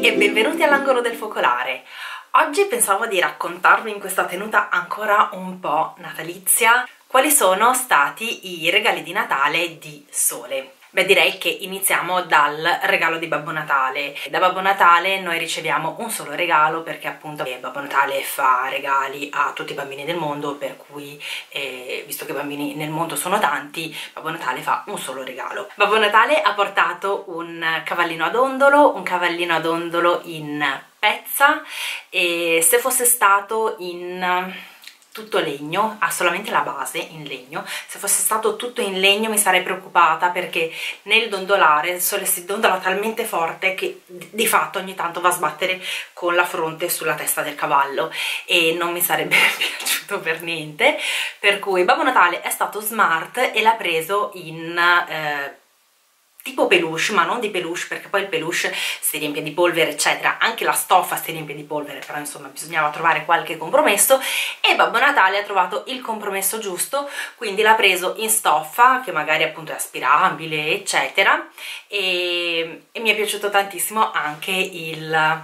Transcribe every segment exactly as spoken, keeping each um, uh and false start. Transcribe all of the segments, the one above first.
e benvenuti all'angolo del focolare. Oggi pensavo di raccontarvi in questa tenuta ancora un po' natalizia quali sono stati i regali di Natale di Sole. Beh, direi che iniziamo dal regalo di Babbo Natale. Da Babbo Natale noi riceviamo un solo regalo perché appunto Babbo Natale fa regali a tutti i bambini del mondo, per cui eh, visto che i bambini nel mondo sono tanti, Babbo Natale fa un solo regalo. Babbo Natale ha portato un cavallino ad ondolo, un cavallino ad ondolo in pezza, e se fosse stato in tutto legno, ha solamente la base in legno, se fosse stato tutto in legno mi sarei preoccupata, perché nel dondolare il sole si dondola talmente forte che di fatto ogni tanto va a sbattere con la fronte sulla testa del cavallo e non mi sarebbe piaciuto per niente, per cui Babbo Natale è stato smart e l'ha preso in eh, tipo peluche, ma non di peluche, perché poi il peluche si riempie di polvere eccetera, anche la stoffa si riempie di polvere, però insomma bisognava trovare qualche compromesso e Babbo Natale ha trovato il compromesso giusto, quindi l'ha preso in stoffa che magari appunto è aspirabile eccetera, e, e mi è piaciuto tantissimo anche il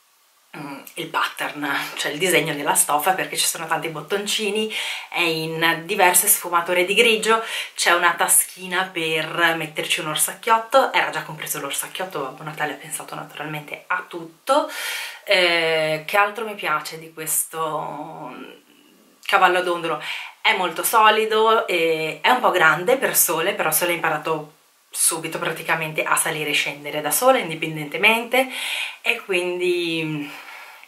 il pattern, cioè il disegno della stoffa, perché ci sono tanti bottoncini, è in diverse sfumature di grigio, c'è una taschina per metterci un orsacchiotto, era già compreso l'orsacchiotto, Babbo Natale ha pensato naturalmente a tutto. Eh, che altro mi piace di questo cavallo dondolo? È molto solido, e è un po' grande per Sole, però Sole ha imparato subito praticamente a salire e scendere da sola indipendentemente, e quindi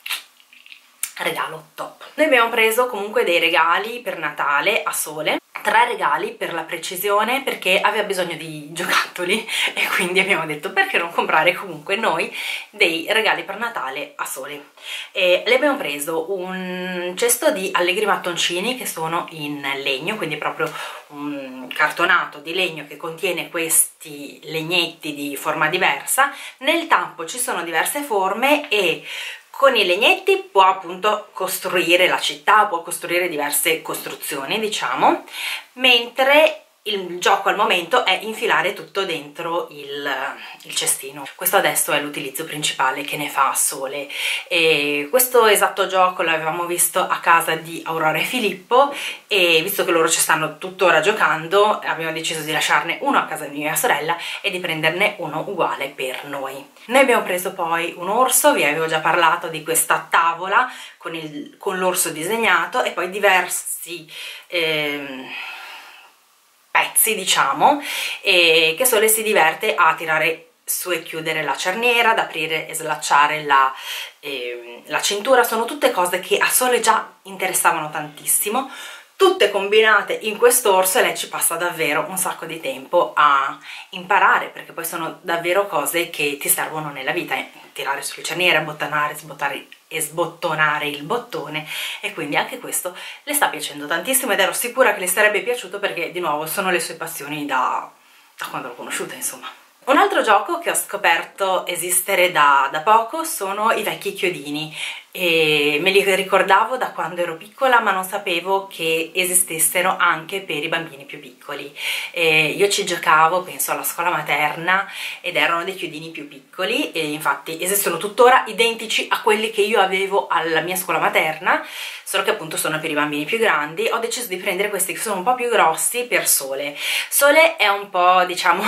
regalo top. Noi abbiamo preso comunque dei regali per Natale a Sole, tre regali per la precisione, perché aveva bisogno di giocattoli e quindi abbiamo detto perché non comprare comunque noi dei regali per Natale a Sole. E le abbiamo preso un cesto di allegri mattoncini che sono in legno, quindi proprio un cartonato di legno che contiene questi legnetti di forma diversa. Nel tappo ci sono diverse forme e con i legnetti può appunto costruire la città, può costruire diverse costruzioni, diciamo, mentre il gioco al momento è infilare tutto dentro il, il cestino. Questo adesso è l'utilizzo principale che ne fa Sole, e questo esatto gioco l'avevamo visto a casa di Aurora e Filippo, e visto che loro ci stanno tuttora giocando abbiamo deciso di lasciarne uno a casa di mia sorella e di prenderne uno uguale per noi. Noi abbiamo preso poi un orso, vi avevo già parlato di questa tavola con, il, con l'orso disegnato, e poi diversi ehm, pezzi, diciamo, e che Sole si diverte a tirare su e chiudere la cerniera, ad aprire e slacciare la, eh, la cintura. Sono tutte cose che a Sole già interessavano tantissimo, tutte combinate in quest'orso, e lei ci passa davvero un sacco di tempo a imparare, perché poi sono davvero cose che ti servono nella vita, eh? Tirare sulle cerniere, abbottonare, sbottare e sbottonare il bottone, e quindi anche questo le sta piacendo tantissimo ed ero sicura che le sarebbe piaciuto, perché di nuovo sono le sue passioni da, da quando l'ho conosciuta, insomma. Un altro gioco che ho scoperto esistere da, da poco sono i vecchi chiodini, e me li ricordavo da quando ero piccola, ma non sapevo che esistessero anche per i bambini più piccoli. E io ci giocavo, penso, alla scuola materna, ed erano dei chiodini più piccoli, e infatti esistono tuttora identici a quelli che io avevo alla mia scuola materna, solo che appunto sono per i bambini più grandi. Ho deciso di prendere questi che sono un po' più grossi per Sole. Sole è un po', diciamo,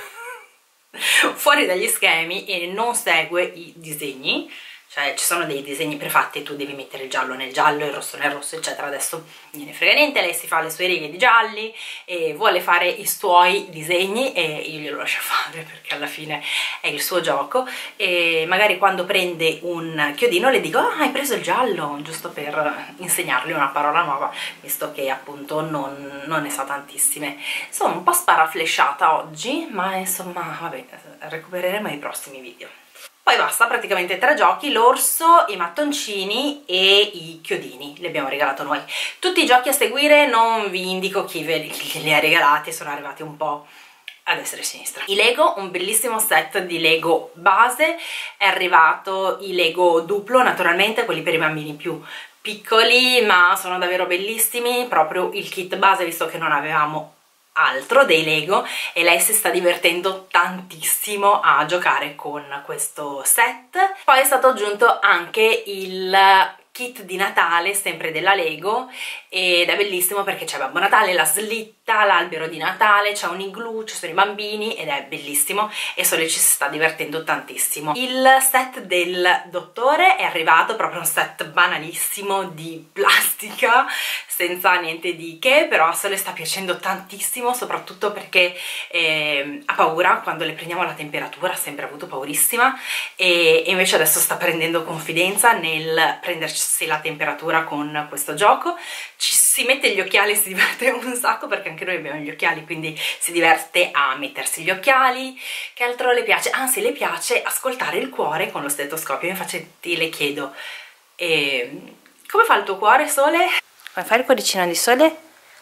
fuori dagli schemi e non segue i disegni, cioè ci sono dei disegni prefatti e tu devi mettere il giallo nel giallo, il rosso nel rosso eccetera. Adesso non ne frega niente, lei si fa le sue righe di gialli e vuole fare i suoi disegni, e io glielo lascio fare perché alla fine è il suo gioco, e magari quando prende un chiodino le dico: ah, hai preso il giallo, giusto per insegnargli una parola nuova, visto che appunto non, non ne sa tantissime. Sono un po' sparaflesciata oggi, ma insomma vabbè, recupereremo nei prossimi video. Poi basta, praticamente tre giochi: l'orso, i mattoncini e i chiodini, li abbiamo regalato noi. Tutti i giochi a seguire non vi indico chi, ve, chi li ha regalati, sono arrivati un po' a destra e a sinistra. I Lego, un bellissimo set di Lego base, è arrivato i Lego duplo, naturalmente quelli per i bambini più piccoli, ma sono davvero bellissimi, proprio il kit base, visto che non avevamo altro, dei Lego, e lei si sta divertendo tantissimo a giocare con questo set. Poi è stato aggiunto anche il kit di Natale, sempre della Lego, ed è bellissimo perché c'è Babbo Natale, la slitta, l'albero di Natale, c'è un igloo, ci sono i bambini ed è bellissimo e Sole ci si sta divertendo tantissimo. Il set del dottore è arrivato, proprio un set banalissimo di plastica senza niente di che, però a Sole sta piacendo tantissimo, soprattutto perché eh, ha paura quando le prendiamo la temperatura, ha sempre avuto paurissima, e, e invece adesso sta prendendo confidenza nel prendersi la temperatura con questo gioco. Ci si mette gli occhiali e si diverte un sacco, perché anche noi abbiamo gli occhiali, quindi si diverte a mettersi gli occhiali. Che altro le piace? Anzi, le piace ascoltare il cuore con lo stetoscopio. Infatti le chiedo, eh, come fa il tuo cuore, Sole? Come fai il cuoricino di Sole?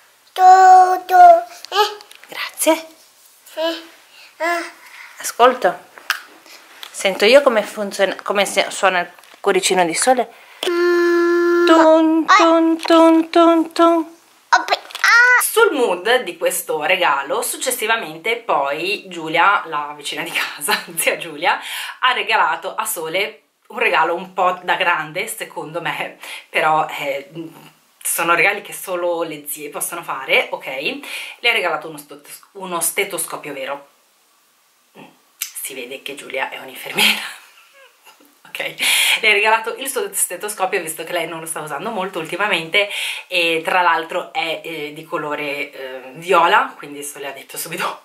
Tutto. Eh. Grazie. Eh. Ah. Ascolto. Sento io come funziona, come suona il cuoricino di Sole. Mm. Tun, tun, tun, tun, tun. Ah. Sul mood di questo regalo, successivamente poi Giulia, la vicina di casa, zia Giulia, ha regalato a Sole un regalo un po' da grande, secondo me, però eh, sono regali che solo le zie possono fare, ok? Le ha regalato uno, uno stetoscopio vero. Si vede che Giulia è un'infermiera. Ok, le ha regalato il suo stetoscopio, visto che lei non lo sta usando molto ultimamente, e tra l'altro è eh, di colore eh, viola, quindi Sole ha detto subito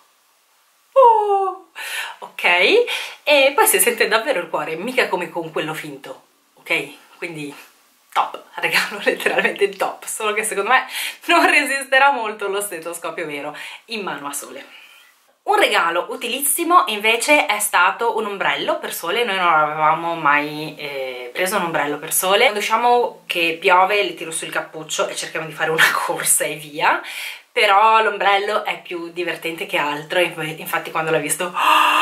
oh! Ok, e poi si sente davvero il cuore, mica come con quello finto, ok? Quindi top, regalo letteralmente il top, solo che secondo me non resisterà molto lo stetoscopio vero in mano a Sole. Un regalo utilissimo invece è stato un ombrello per Sole. Noi non avevamo mai eh, preso un ombrello per Sole. Quando usciamo che piove le tiro sul cappuccio e cerchiamo di fare una corsa e via, però l'ombrello è più divertente che altro, infatti quando l'ho visto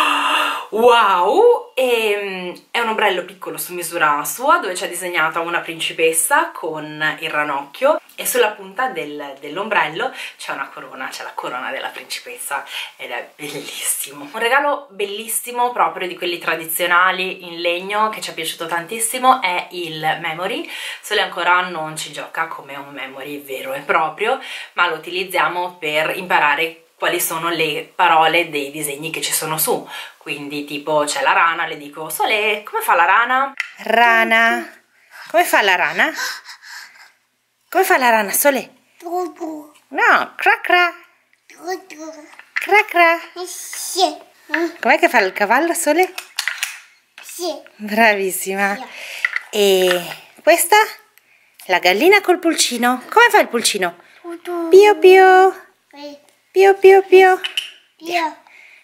wow! E, è un ombrello piccolo su misura sua, dove c'è disegnata una principessa con il ranocchio, e sulla punta del, dell'ombrello c'è una corona, c'è la corona della principessa, ed è bellissimo. Un regalo bellissimo, proprio di quelli tradizionali in legno, che ci è piaciuto tantissimo, è il memory. Sole ancora non ci gioca come un memory vero e proprio, ma lo utilizziamo per imparare quali sono le parole dei disegni che ci sono su. Quindi tipo c'è la rana, le dico Sole, come fa la rana? Rana. Come fa la rana? Come fa la rana, Sole? No, cra cra. Cra cra. Sì. Com'è che fa il cavallo, Sole? Sì. Bravissima. E questa? La gallina col pulcino. Come fa il pulcino? Pio pio. Pio pio pio. Pio.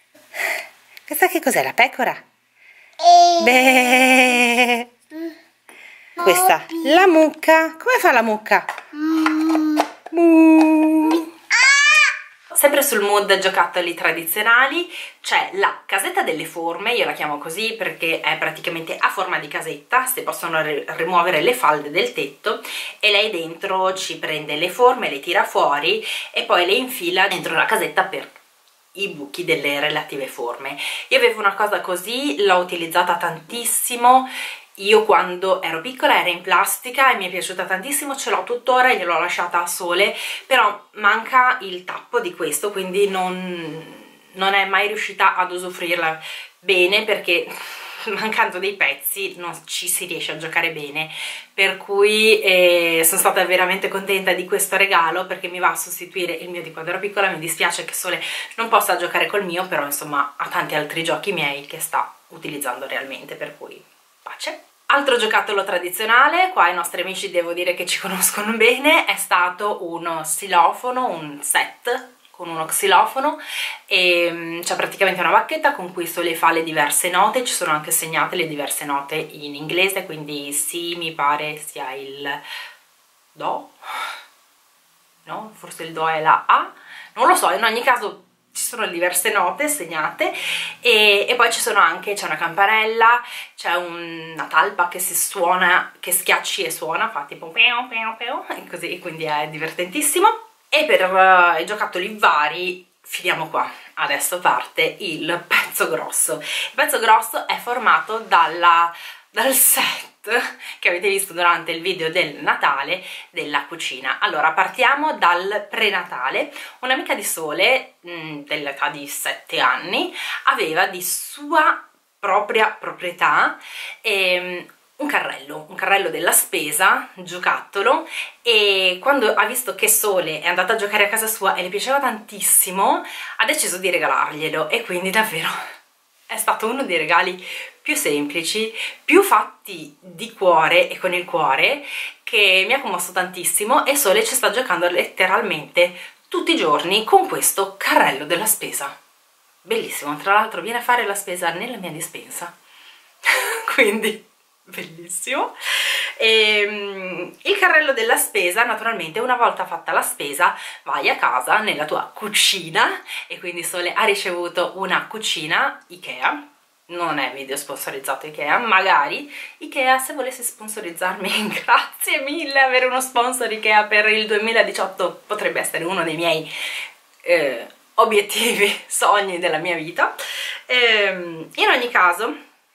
Questa che cos'è? La pecora? E. Beh. Questa, la mucca. Come fa la mucca? Mm. Mu. Sempre sul mood giocattoli tradizionali c'è la casetta delle forme, io la chiamo così perché è praticamente a forma di casetta, si possono rimuovere le falde del tetto, e lei dentro ci prende le forme, le tira fuori e poi le infila dentro la casetta per i buchi delle relative forme. Io avevo una cosa così, l'ho utilizzata tantissimo. Io quando ero piccola era in plastica e mi è piaciuta tantissimo, ce l'ho tuttora e gliel'ho lasciata a Sole, però manca il tappo di questo, quindi non, non è mai riuscita ad usufruirla bene, perché mancando dei pezzi non ci si riesce a giocare bene, per cui eh, sono stata veramente contenta di questo regalo, perché mi va a sostituire il mio di quando ero piccola. Mi dispiace che Sole non possa giocare col mio, però insomma ha tanti altri giochi miei che sta utilizzando realmente, per cui pace. Altro giocattolo tradizionale, qua i nostri amici devo dire che ci conoscono bene, è stato uno xilofono, un set con uno xilofono, e c'è praticamente una bacchetta con cui Sole fa le diverse note, ci sono anche segnate le diverse note in inglese, quindi sì, mi pare sia il do, no? Forse il do è la A, non lo so, in ogni caso ci sono diverse note segnate, e, e poi ci sono anche, c'è una campanella, c'è un, una talpa che si suona, che schiacci e suona, fa tipo peo peo peo, e così, quindi è divertentissimo. E per uh, i giocattoli vari finiamo qua, adesso parte il pezzo grosso. Il pezzo grosso è formato dalla, dal set che avete visto durante il video del Natale della cucina. Allora, partiamo dal prenatale. Un'amica di Sole, dell'età di sette anni, aveva di sua propria proprietà ehm, un carrello, un carrello della spesa, giocattolo, e quando ha visto che Sole è andata a giocare a casa sua e le piaceva tantissimo, ha deciso di regalarglielo, e quindi davvero è stato uno dei regali più semplici, più fatti di cuore e con il cuore, che mi ha commosso tantissimo, e Sole ci sta giocando letteralmente tutti i giorni con questo carrello della spesa. Bellissimo, tra l'altro viene a fare la spesa nella mia dispensa, quindi bellissimo. E, il carrello della spesa, naturalmente, una volta fatta la spesa vai a casa nella tua cucina, e quindi Sole ha ricevuto una cucina Ikea. Non è video sponsorizzato Ikea, magari Ikea, se volesse sponsorizzarmi, grazie mille, avere uno sponsor Ikea per il duemiladiciotto potrebbe essere uno dei miei eh, obiettivi, sogni della mia vita. Ehm, in ogni caso,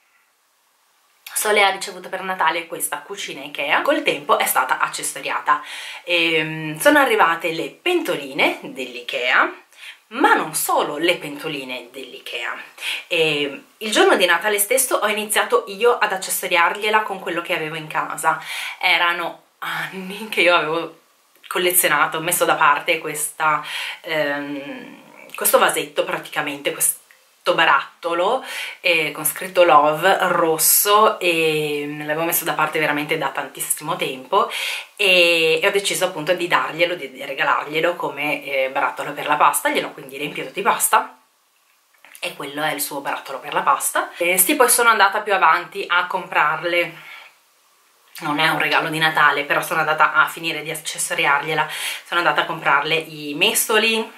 Sole ha ricevuto per Natale questa cucina Ikea, col tempo è stata accessoriata. Ehm, sono arrivate le pentoline dell'Ikea, ma non solo le pentoline dell'Ikea. E il giorno di Natale stesso ho iniziato io ad accessoriargliela con quello che avevo in casa. Erano anni che io avevo collezionato, messo da parte questa, ehm, questo vasetto, praticamente questo barattolo eh, con scritto Love rosso, e l'avevo messo da parte veramente da tantissimo tempo, e, e ho deciso appunto di darglielo, di, di regalarglielo come eh, barattolo per la pasta. Gliel'ho quindi riempito di pasta, e quello è il suo barattolo per la pasta. E sì, poi sono andata più avanti a comprarle, non è un regalo di Natale, però sono andata a finire di accessoriargliela, sono andata a comprarle i mestoli,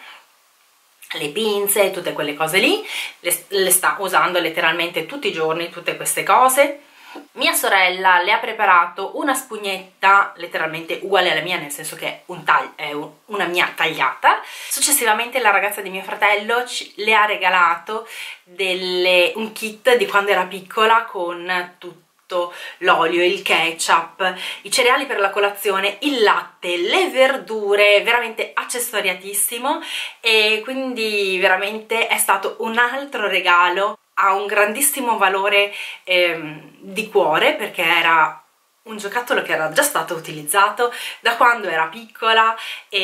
le pinze, tutte quelle cose lì. Le, le sta usando letteralmente tutti i giorni, tutte queste cose. Mia sorella le ha preparato una spugnetta letteralmente uguale alla mia, nel senso che è, un tagli, è un, una mia tagliata. Successivamente la ragazza di mio fratello ci, le ha regalato delle, un kit di quando era piccola, con tutto l'olio, il ketchup, i cereali per la colazione, il latte, le verdure, veramente accessoriatissimo. E quindi veramente è stato un altro regalo, ha un grandissimo valore ehm, di cuore, perché era un giocattolo che era già stato utilizzato da quando era piccola,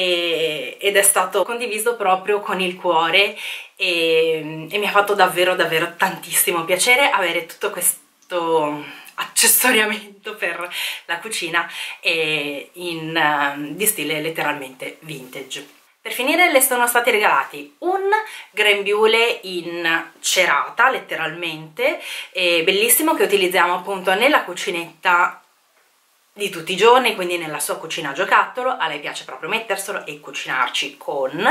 e, ed è stato condiviso proprio con il cuore, e, e mi ha fatto davvero davvero tantissimo piacere avere tutto questo accessoriamento per la cucina, e in, uh, di stile letteralmente vintage. Per finire le sono stati regalati un grembiule in cerata, letteralmente, e bellissimo, che utilizziamo appunto nella cucinetta di tutti i giorni, quindi nella sua cucina giocattolo. A lei piace proprio metterselo e cucinarci con.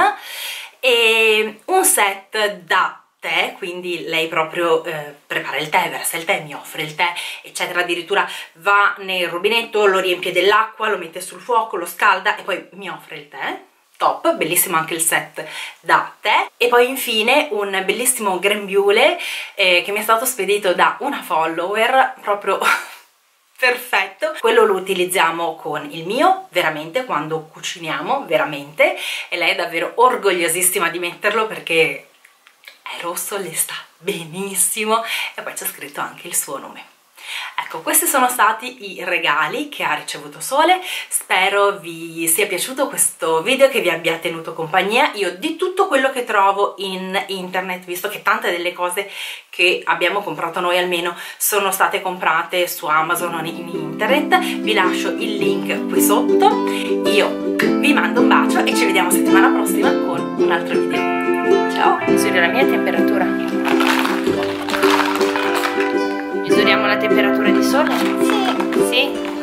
E un set da tè, quindi lei proprio eh, prepara il tè, versa il tè, mi offre il tè, eccetera. Addirittura va nel rubinetto, lo riempie dell'acqua, lo mette sul fuoco, lo scalda e poi mi offre il tè. Top, bellissimo anche il set da tè. E poi infine un bellissimo grembiule eh, che mi è stato spedito da una follower, proprio perfetto. Quello lo utilizziamo con il mio, veramente, quando cuciniamo, veramente, e lei è davvero orgogliosissima di metterlo perché è rosso, le sta benissimo, e poi c'è scritto anche il suo nome. Ecco, questi sono stati i regali che ha ricevuto Sole. Spero vi sia piaciuto questo video, che vi abbia tenuto compagnia. Io di tutto quello che trovo in internet, visto che tante delle cose che abbiamo comprato noi almeno sono state comprate su Amazon o in internet, vi lascio il link qui sotto. Io vi mando un bacio e ci vediamo settimana prossima con un altro video. Ciao! Misuro la mia temperatura. Misuriamo la temperatura di Sole? Sì. Sì?